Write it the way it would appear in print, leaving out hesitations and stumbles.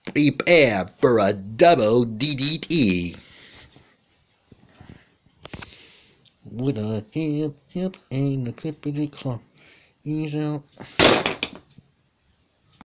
Prepare for a double DDT. With a hip, and a clippity clop. Ease out.